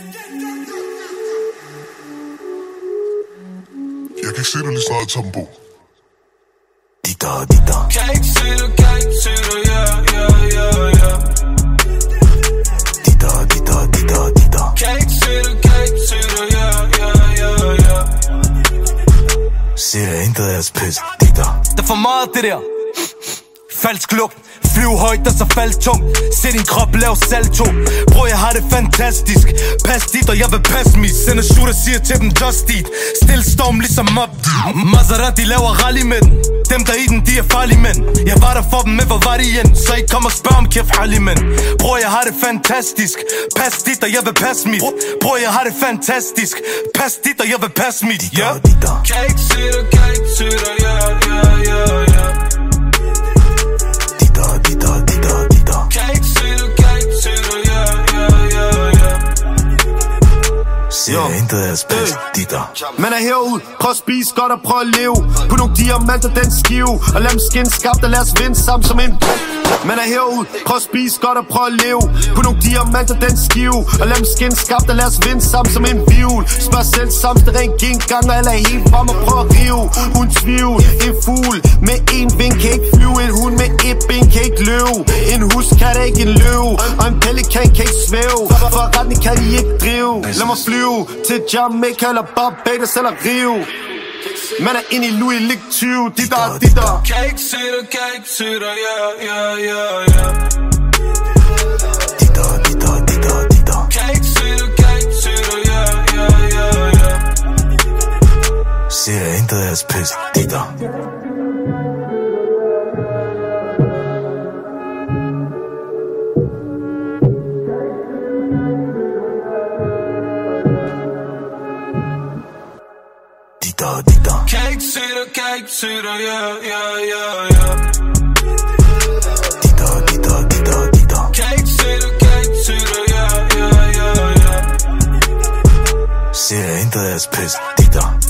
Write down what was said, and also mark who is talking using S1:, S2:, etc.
S1: Jeg kan ikke se dig lige snart, Tambo.
S2: Dita. Kan ikke se dig, ja. Dita. Kan ikke se dig, ja. Ser jeg intet af jeres pis, Dita.
S3: Der er for meget det der. Falsk lugt. Flyv højt og så fald tungt. Se din krop lave salto. Bror, jeg har det fantastisk. Pas dit, og jeg vil passe mig. Sender shooter, siger til dem just eat. Still storm ligesom op. Maserati laver rally med den. Dem der i den, de er farlige mænd. Jeg var der for dem med, hvor var de igen. Så I kommer og spørg om kæft halli mænd. Bror, jeg har det fantastisk. Pas dit, og jeg vil passe mig. Bror, jeg har det fantastisk. Pas dit, og jeg vil passe mig. Ja.
S2: Kan ikke se dig, ja. Kan ikke se dig, ja.
S4: Ser intet af jeres pis, Dita.
S5: Man er herude, prøv at spise godt og prøv at leve på nogle diamanter, den skive. Og lad dem skinne skabt og lad os vinde sammen som en. Man er herude, prøv at spise godt og prøv at leve på nogle diamanter, den skive. Og lad dem skinne skabt og lad os vinde sammen som en viol. Spørg selv sammen, det rent en gang, og alle er helt frem og prøv at rive. Uden tvivl, en fugl med en ving kan ikke flyve. En hund med et ben kan ikke løbe. En hus kan da ikke en løve. Og en pelikan kan ikke svæve. For retning kan de ikke drive. Lad mig flyve til Jamaica eller Barbados eller Rio. Man er inde i Louis Lig 20. Dita.
S2: Kan ikke se dig, ja.
S4: Dita.
S2: Kan ikke se dig, ja.
S4: Ser intet af jeres pis, Dita. Dita.
S2: Kan ikke se dig, ja.
S4: Dita.
S2: Kan ikke se dig, ja.
S4: Ser intet af jeres pis, Dita.